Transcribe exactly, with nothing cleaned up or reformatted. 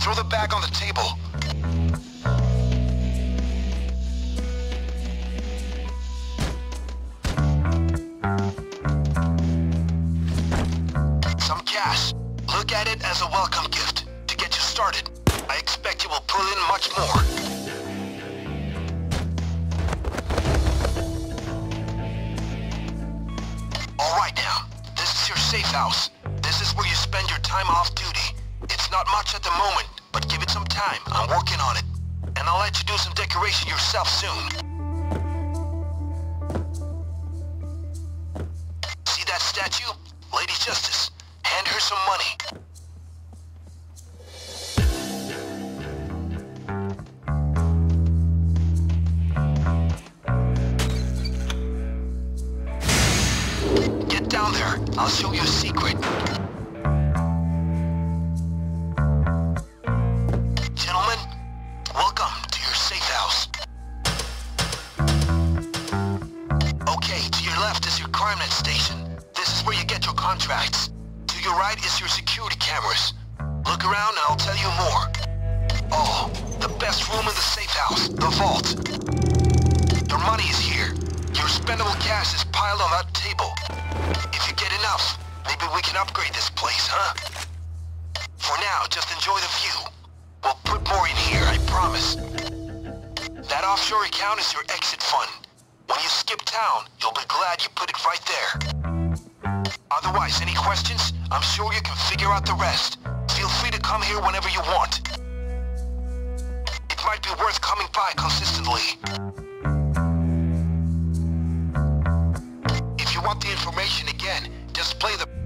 Throw the bag on the table. Some cash. Look at it as a welcome gift to get you started. I expect you will pull in much more. All right now, this is your safe house. This is where you spend your time off duty. It's not much at the moment, but give it some time. I'm working on it. And I'll let you do some decoration yourself soon. See that statue? Lady Justice. Hand her some money. Get down there. I'll show you a secret. Gentlemen, welcome to your safe house. Okay, to your left is your CrimeNet station. This is where you get your contracts. To your right is your security cameras. Look around and I'll tell you more. Oh, the best room in the safe house, the vault. Your money is here. Your spendable cash is piled on that table. If you get enough, maybe we can upgrade this place, huh? For now, just enjoy the view. We'll put more in here, I promise. That offshore account is your exit fund. When you skip town, you'll be glad you put it right there. Otherwise, any questions? I'm sure you can figure out the rest. Feel free to come here whenever you want. It might be worth coming by consistently. If you want the information again, just play the...